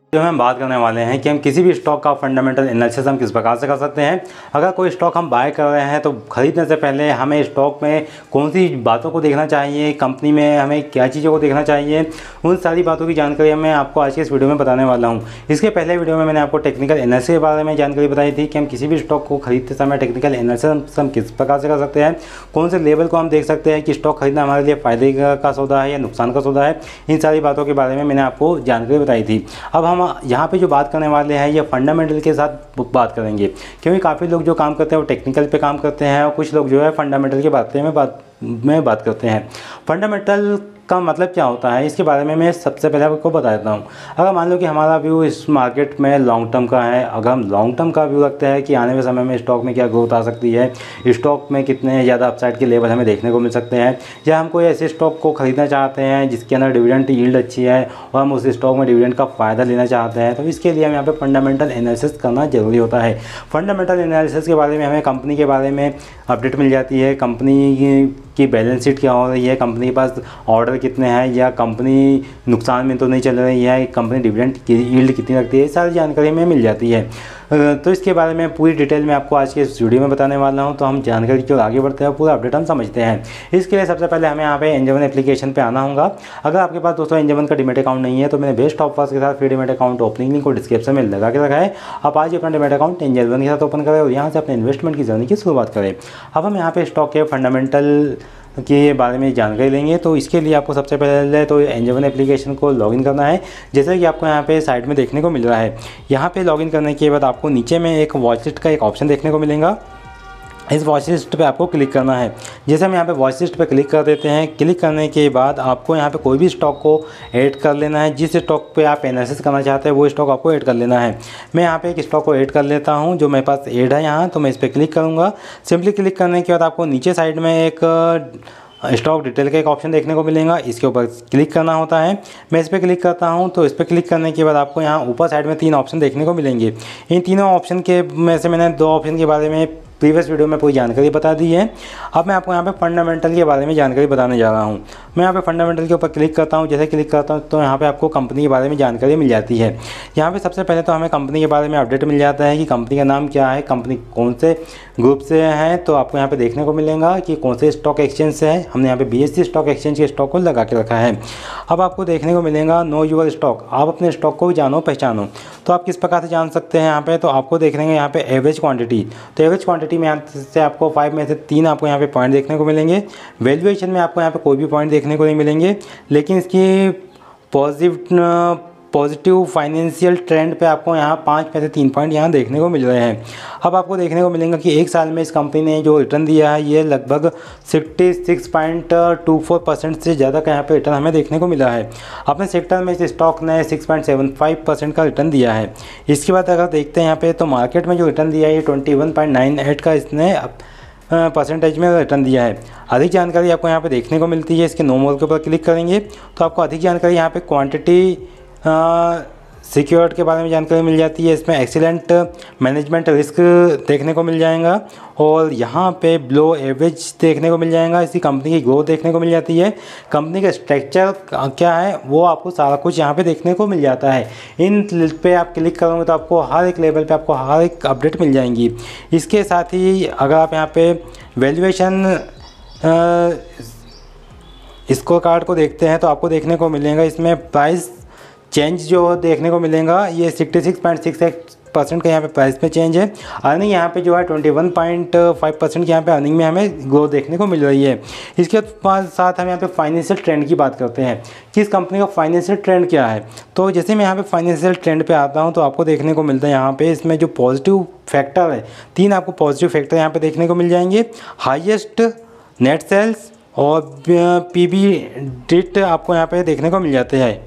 जो हम बात करने वाले हैं कि हम किसी भी स्टॉक का फंडामेंटल एनालिसिस हम किस प्रकार से कर सकते हैं। अगर कोई स्टॉक हम बाय कर रहे हैं तो ख़रीदने से पहले हमें स्टॉक में कौन सी बातों को देखना चाहिए, कंपनी में हमें क्या चीज़ों को देखना चाहिए, उन सारी बातों की जानकारी मैं आपको आज के इस वीडियो में बताने वाला हूँ। इसके पहले वीडियो में मैंने आपको टेक्निकल एनालिसिस के बारे में जानकारी बताई थी कि हम किसी भी स्टॉक को खरीदते समय टेक्निकल एनालिसिस हम किस प्रकार से कर सकते हैं, कौन से लेवल को हम देख सकते हैं कि स्टॉक खरीदना हमारे लिए फ़ायदे का सौदा है या नुकसान का सौदा है। इन सारी बातों के बारे में मैंने आपको जानकारी बताई थी। अब हम यहाँ पे जो बात करने वाले हैं ये फंडामेंटल के साथ बात करेंगे, क्योंकि काफ़ी लोग जो काम करते हैं वो टेक्निकल पे काम करते हैं और कुछ लोग जो है फंडामेंटल के बारे में बात करते हैं। फंडामेंटल का मतलब क्या होता है इसके बारे में मैं सबसे पहले आपको बता देता हूँ। अगर मान लो कि हमारा व्यू इस मार्केट में लॉन्ग टर्म का है, अगर हम लॉन्ग टर्म का व्यू रखते हैं कि आने वाले समय में स्टॉक में क्या ग्रोथ आ सकती है, स्टॉक में कितने ज़्यादा अपसाइड के लेवल हमें देखने को मिल सकते हैं, या हम कोई ऐसे स्टॉक को खरीदना चाहते हैं जिसके अंदर डिविडेंड यील्ड अच्छी है और हम उस स्टॉक में डिविडेंड का फ़ायदा लेना चाहते हैं, तो इसके लिए हम यहाँ पर फंडामेंटल एनालिसिस करना ज़रूरी होता है। फंडामेंटल एनालिसिस के बारे में हमें कंपनी के बारे में अपडेट मिल जाती है, कंपनी की बैलेंस शीट क्या हो रही है, कंपनी के पास ऑर्डर कितने हैं, या कंपनी नुकसान में तो नहीं चल रही है, कंपनी डिविडेंड की यील्ड कितनी रखती है, सारी जानकारी हमें मिल जाती है। तो इसके बारे में पूरी डिटेल में आपको आज के इस वीडियो में बताने वाला हूं। तो हम जानकारी की ओर आगे बढ़ते हैं, पूरा अपडेट हम समझते हैं। इसके लिए सबसे पहले हमें यहाँ पे एंजल वन एप्लीकेशन पे आना होगा। अगर आपके पास दोस्तों एंजल वन का डीमैट अकाउंट नहीं है तो मैंने बेस्ट ऑफर्स के साथ free demat account opening link को डिस्क्रिप्शन में लगा के रखा है। आप आज अपना डीमैट अकाउंट एंजल वन के साथ ओपन करें और यहाँ से अपने इन्वेस्टमेंट की जर्नी की शुरुआत करें। अब हम यहाँ पे स्टॉक के फंडामेंटल के बारे में जानकारी लेंगे। तो इसके लिए आपको सबसे पहले तो एंजल वन एप्लीकेशन को लॉगिन करना है, जैसे कि आपको यहाँ पे साइड में देखने को मिल रहा है। यहाँ पे लॉगिन करने के बाद आपको नीचे में एक वॉच लिस्ट का एक ऑप्शन देखने को मिलेगा। इस वॉच लिस्ट पे आपको क्लिक करना है। जैसे हम यहाँ पे वॉच लिस्ट पे क्लिक कर देते हैं, क्लिक करने के बाद आपको यहाँ पे कोई भी स्टॉक को ऐड कर लेना है। जिस स्टॉक पे आप एनालिसिस करना चाहते हैं वो स्टॉक आपको ऐड कर लेना है। मैं यहाँ पे एक स्टॉक को ऐड कर लेता हूँ जो मेरे पास ऐड है यहाँ, तो मैं इस पर क्लिक करूँगा। सिंपली क्लिक करने के बाद आपको नीचे साइड में एक स्टॉक डिटेल का एक ऑप्शन देखने को मिलेगा, इसके ऊपर क्लिक करना होता है। मैं इस पर क्लिक करता हूं, तो इस पर क्लिक करने के बाद आपको यहां ऊपर साइड में 3 ऑप्शन देखने को मिलेंगे। इन तीनों ऑप्शन के में से मैंने 2 ऑप्शन के बारे में प्रीवियस वीडियो में पूरी जानकारी बता दी है। अब मैं आपको यहाँ पे फंडामेंटल के बारे में जानकारी बताने जा रहा हूँ। मैं यहाँ पे फंडामेंटल के ऊपर क्लिक करता हूँ। जैसे क्लिक करता हूँ तो यहाँ पे आपको कंपनी के बारे में जानकारी मिल जाती है। यहाँ पे सबसे पहले तो हमें कंपनी के बारे में अपडेट मिल जाता है कि कंपनी का नाम क्या है, कंपनी कौन से ग्रुप से है। तो आपको यहाँ पे देखने को मिलेगा कि कौन से स्टॉक एक्सचेंज से है। हमने यहाँ पे BSE स्टॉक एक्सचेंज के स्टॉक को लगा के रखा है। अब आपको देखने को मिलेगा नो यूर स्टॉक, आप अपने स्टॉक को जानो पहचानो। तो आप किस प्रकार से जान सकते हैं यहाँ पे, तो आपको देख लेंगे यहाँ पे एवरेज क्वांटिटी। तो एवरेज क्वांटिटी में यहाँ से आपको 5 में से 3 आपको यहाँ पे पॉइंट देखने को मिलेंगे। वैल्यूएशन में आपको यहाँ पे कोई भी पॉइंट देखने को नहीं मिलेंगे, लेकिन इसकी पॉजिटिव फाइनेंशियल ट्रेंड पे आपको यहाँ 5 में से 3 पॉइंट यहाँ देखने को मिल रहे हैं। अब आपको देखने को मिलेगा कि 1 साल में इस कंपनी ने जो रिटर्न दिया है ये लगभग 66.24% से ज़्यादा का यहाँ पे रिटर्न हमें देखने को मिला है। अपने सेक्टर में इस स्टॉक ने 6.75% का रिटर्न दिया है। इसके बाद अगर देखते हैं यहाँ पे तो मार्केट में जो रिटर्न दिया है ये 21.98 का इसने परसेंटेज में रिटर्न दिया है। अधिक जानकारी आपको यहाँ पे देखने को मिलती है। इसके नो मोर के ऊपर क्लिक करेंगे तो आपको अधिक जानकारी यहाँ पे क्वांटिटी सिक्योर्ड के बारे में जानकारी मिल जाती है। इसमें एक्सीलेंट मैनेजमेंट रिस्क देखने को मिल जाएगा और यहाँ पे बिलो एवरेज देखने को मिल जाएगा। इसी कंपनी की ग्रोथ देखने को मिल जाती है। कंपनी का स्ट्रक्चर क्या है वो आपको सारा कुछ यहाँ पे देखने को मिल जाता है। इन पे आप क्लिक करोगे तो आपको हर एक लेवल पे आपको हर एक अपडेट मिल जाएंगी। इसके साथ ही अगर आप यहाँ पे वैल्यूएशन स्कोर कार्ड को देखते हैं तो आपको देखने को मिलेगा इसमें प्राइस चेंज जो देखने को मिलेगा ये 66.68% का यहाँ पे प्राइस में चेंज है। अर्निंग यहाँ पे जो है 21.5% की यहाँ पे अर्निंग में हमें ग्रोथ देखने को मिल रही है। इसके साथ हम यहाँ पे फाइनेंशियल ट्रेंड की बात करते हैं कि इस कंपनी का फाइनेंशियल ट्रेंड क्या है। तो जैसे मैं यहाँ पे फाइनेंशियल ट्रेंड पे आता हूँ तो आपको देखने को मिलता है यहाँ पे इसमें जो पॉजिटिव फैक्टर है 3 आपको पॉजिटिव फैक्टर यहाँ पे देखने को मिल जाएंगे। हाईएस्ट नेट सेल्स और PBDIT आपको यहाँ पे देखने को मिल जाते हैं।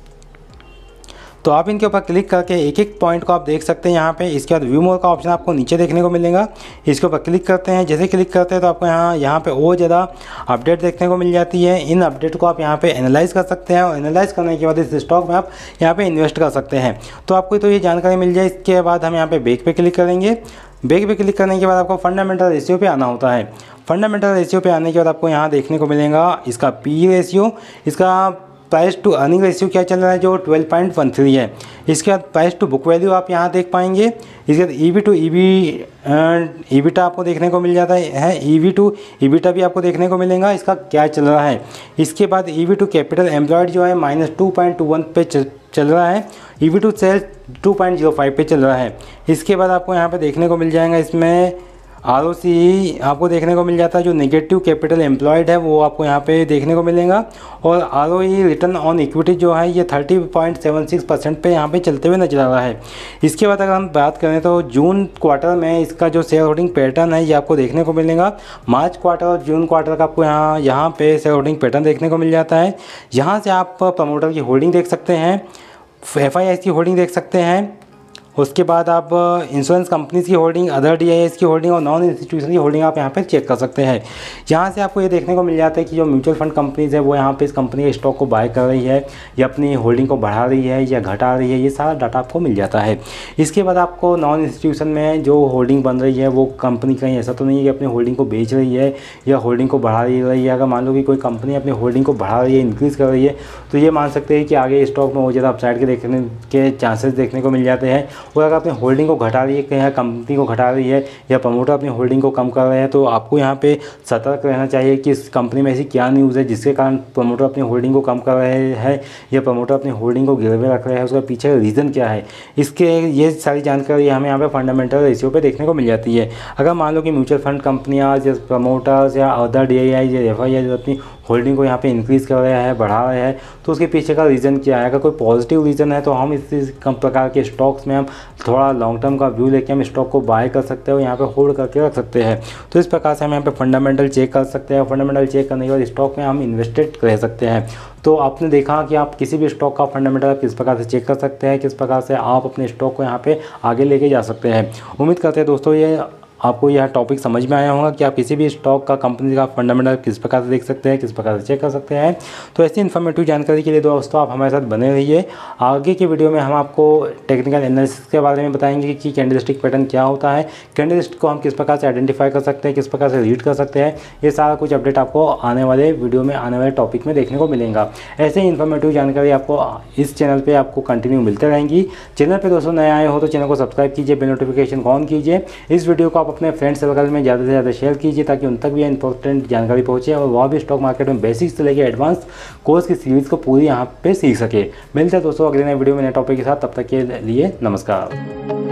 तो आप इनके ऊपर क्लिक करके एक एक पॉइंट को आप देख सकते हैं यहाँ पे। इसके बाद व्यू मोर का ऑप्शन आपको नीचे देखने को मिलेगा। इसके ऊपर क्लिक करते हैं, जैसे क्लिक करते हैं तो आपको यहाँ पे और ज़्यादा अपडेट देखने को मिल जाती है। इन अपडेट को आप यहाँ पे एनालाइज कर सकते हैं और एनालाइज करने के बाद इस स्टॉक में आप यहाँ पे इन्वेस्ट कर सकते हैं। तो आपको तो ये जानकारी मिल जाए। इसके बाद हम यहाँ पे बैक पे क्लिक करेंगे। बैक पे क्लिक करने के बाद आपको फंडामेंटल रेशियो पे आना होता है। फंडामेंटल रेशियो पे आने के बाद आपको यहाँ देखने को मिलेगा इसका PE रेशियो, इसका प्राइस टू अर्निंग रेशियो क्या चल रहा है, जो 12.13 है। इसके बाद प्राइस टू बुक वैल्यू आप यहाँ देख पाएंगे। इसके बाद ईवी टू ईबिटा आपको देखने को मिल जाता है, ईवी टू ईबिटा भी आपको देखने को मिलेगा, इसका क्या चल रहा है। इसके बाद ईवी टू कैपिटल एम्प्लॉयड जो है -2.21 पे चल रहा है, ईवी टू सेल्स 2.05 पे चल रहा है। इसके बाद आपको यहाँ पे देखने को मिल जाएगा, इसमें ROCE आपको देखने को मिल जाता है, जो नेगेटिव कैपिटल एम्प्लॉयड है वो आपको यहाँ पे देखने को मिलेगा। और ROE रिटर्न ऑन इक्विटी जो है ये 30.76% पे यहाँ पे चलते हुए नजर आ रहा है। इसके बाद अगर हम बात करें तो जून क्वार्टर में इसका जो शेयर होल्डिंग पैटर्न है ये आपको देखने को मिलेगा। मार्च क्वार्टर और जून क्वार्टर का आपको यहाँ पे शेयर होल्डिंग पैटर्न देखने को मिल जाता है। यहाँ से आप प्रमोटर की होल्डिंग देख सकते हैं, FIIs की होल्डिंग देख सकते हैं, उसके बाद आप इंश्योरेंस कंपनीज की होल्डिंग, अदर DIS की होल्डिंग और नॉन इंस्टीट्यूशन की होल्डिंग आप यहाँ पे चेक कर सकते हैं। यहाँ से आपको ये देखने को मिल जाता है कि जो म्यूचुअल फंड कंपनीज है वो यहाँ पे इस कंपनी के स्टॉक को बाय कर रही है या अपनी होल्डिंग को बढ़ा रही है या घटा रही है, ये सारा डाटा आपको मिल जाता है। इसके बाद आपको नॉन इंस्टीट्यूशन में जो होल्डिंग बन रही है वो कंपनी कहीं ऐसा तो नहीं है कि अपनी होल्डिंग को बेच रही है या होल्डिंग को बढ़ा रही है। अगर मान लो कि कोई कंपनी अपनी होल्डिंग को बढ़ा रही है, इंक्रीज़ कर रही है, तो ये मान सकते हैं कि आगे स्टॉक में वो ज़्यादा अपसाइड के देखने के चांसेस देखने को मिल जाते हैं। और अगर अपनी होल्डिंग को घटा रही है, कहीं कंपनी को घटा रही है या प्रमोटर अपनी होल्डिंग को कम कर रहे हैं, तो आपको यहाँ पे सतर्क रहना चाहिए कि इस कंपनी में ऐसी क्या न्यूज़ है जिसके कारण प्रमोटर अपनी होल्डिंग को कम कर रहे हैं या प्रमोटर अपनी होल्डिंग को गिरवे रख रहे हैं, उसका पीछे रीज़न क्या है। इसके ये सारी जानकारी हमें यहाँ पे फंडामेंटल रेशियो पे देखने को मिल जाती है। अगर मान लो कि म्यूचुअल फंड कंपनियाँ या प्रमोटर्स या अदर DII या FII अपनी होल्डिंग को यहाँ पे इंक्रीज़ कर रहे हैं, बढ़ा रहे हैं, तो उसके पीछे का रीज़न क्या है। अगर कोई पॉजिटिव रीज़न है तो हम इस कम प्रकार के स्टॉक्स में हम थोड़ा लॉन्ग टर्म का व्यू लेके हम स्टॉक को बाय कर सकते हैं और यहाँ पे होल्ड करके रख सकते हैं। तो इस प्रकार से हम यहाँ पे फंडामेंटल चेक कर सकते हैं। फंडामेंटल चेक करने के बाद स्टॉक में हम इन्वेस्टेड रह सकते हैं। तो आपने देखा कि आप किसी भी स्टॉक का फंडामेंटल किस प्रकार से चेक कर सकते हैं, किस प्रकार से आप अपने स्टॉक को यहाँ पे आगे लेके जा सकते हैं। उम्मीद करते हैं दोस्तों ये आपको यह टॉपिक समझ में आया होगा कि आप किसी भी स्टॉक का, कंपनी का फंडामेंटल किस प्रकार से देख सकते हैं, किस प्रकार से चेक कर सकते हैं। तो ऐसी इन्फॉर्मेटिव जानकारी के लिए दोस्तों आप हमारे साथ बने रहिए। आगे की वीडियो में हम आपको टेक्निकल एनालिसिस के बारे में बताएंगे कि कैंडलस्टिक पैटर्न क्या होता है, कैंडलस्टिक को हम किस प्रकार से आइडेंटिफाई कर सकते हैं, किस प्रकार से रीड कर सकते हैं। ये सारा कुछ अपडेट आपको आने वाले वीडियो में, आने वाले टॉपिक में देखने को मिलेगा। ऐसे ही इन्फॉर्मेटिव जानकारी आपको इस चैनल पर आपको कंटिन्यू मिलते रहेंगी। चैनल पर दोस्तों नए आए हो तो चैनल को सब्सक्राइब कीजिए, बेल नोटिफिकेशन ऑन कीजिए। इस वीडियो को आप अपने फ्रेंड्स सर्कल में ज़्यादा से ज़्यादा शेयर कीजिए ताकि उन तक भी इंपॉर्टेंट जानकारी पहुंचे और वह भी स्टॉक मार्केट में बेसिक्स से लेकर एडवांस कोर्स की सीरीज़ को पूरी यहाँ पे सीख सके। मिलते हैं दोस्तों अगले नए वीडियो में नए टॉपिक के साथ। तब तक के लिए नमस्कार।